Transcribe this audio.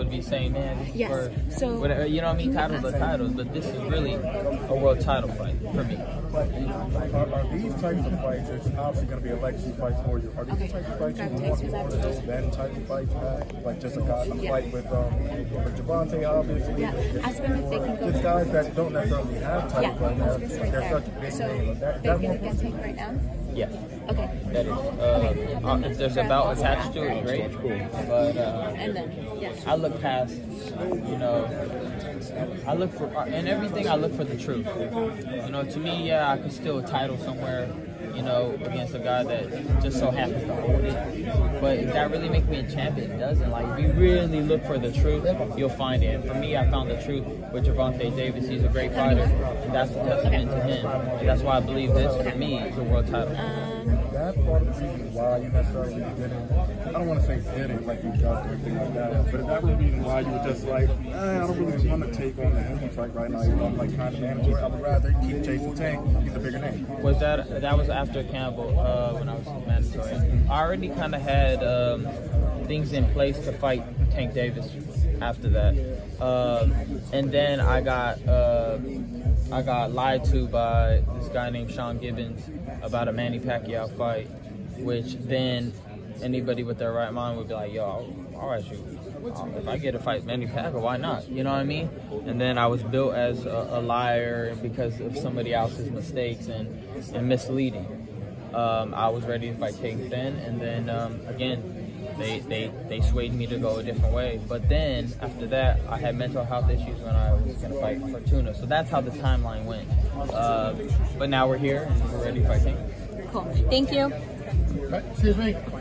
be saying, man, this is Yes. So whatever, you know what I mean? Titles are titles, but this is really a world title fight for me. Are these types of fights, it's obviously going to be a legacy fight for you. Are these types of fights you want more of those then type of fights back? Like just a fight with Gervonta, obviously. Yeah, I spent Just guys that don't necessarily have titles right now. They're such a big name. They're going to get taken right now? Yeah. Okay. That is. If there's a belt attached to it, great. But and then, yeah. I look past, you know, I look for, in everything I look for the truth. You know, to me, yeah, I could steal a title somewhere, you know, against a guy that just so happens to hold it. But if that really makes me a champion, it doesn't. Like, if you really look for the truth, you'll find it. And for me, I found the truth with Gervonta Davis. He's a great fighter, and that's a testament to him. And that's why I believe this, for me, is a world title. That's part of the reason why you necessarily didn't, I don't want to say didn't, like you got or anything like that, but is that the reason why you were just like, I don't really want to take on the heavy fight right now, even though I'm like kind of mandatory, I would rather keep chasing Tank, he's a bigger name. Was that was after Campbell, when I was mandatory. I already kind of had things in place to fight Tank Davis after that. And then I got lied to by this guy named Sean Gibbons about a Manny Pacquiao fight, which then anybody with their right mind would be like, yo, all right, shoot. If I get to fight Manny Pacquiao, why not? You know what I mean? And then I was built as a liar because of somebody else's mistakes and misleading. I was ready to fight Tank then, and then again, they swayed me to go a different way. But then after that, I had mental health issues when I was going to fight Fortuna. So that's how the timeline went. But now we're here and we're ready to fight Tank. Cool. Thank you. Excuse me.